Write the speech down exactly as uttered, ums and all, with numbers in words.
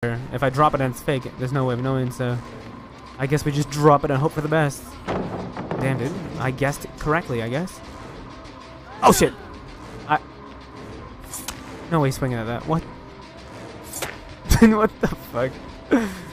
If I drop it and it's fake, there's no way of knowing, so I guess we just drop it and hope for the best. Damn, dude. I guessed correctly, I guess. Oh, shit. I... No way swinging at that. What? What the fuck?